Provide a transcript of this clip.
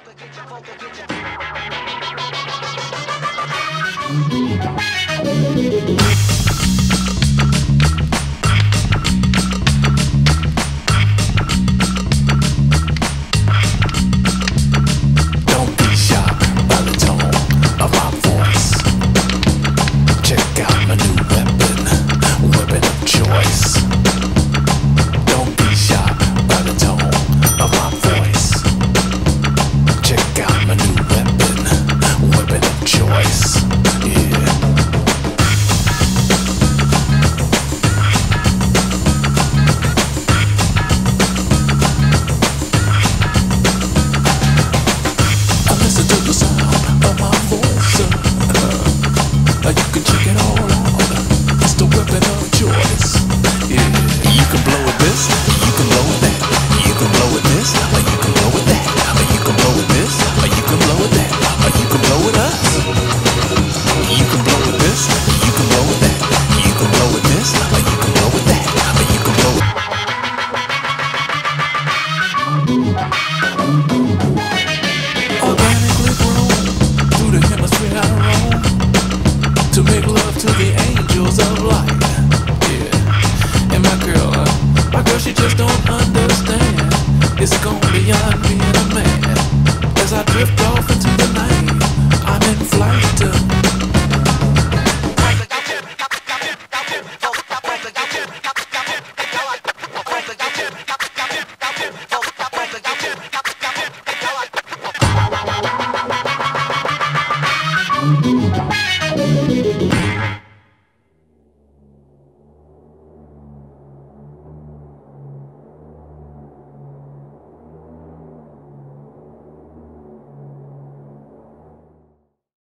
Don't be shocked by the tone of my voice. Check out my new weapon of choice. Don't be shocked by the tone of my voice. Check out my new weapon of choice. Yeah. Listen to the sound of my voice. You can check it all out. It's the weapon of choice. Yeah. You can blow with this, you can blow with that. You can blow with this, or you can blow with that. Or you can blow with this, or you can blow with that. Or you can blow with us. You can blow with this, you can blow with that. You can blow with this, or you can blow with that. Or you can blow with organically grown through the hemisphere I roam to make love to the angels of light. Yeah, and my girl, she just don't understand. It's gone beyond being a man. As I drift off into the night, I'm in flight.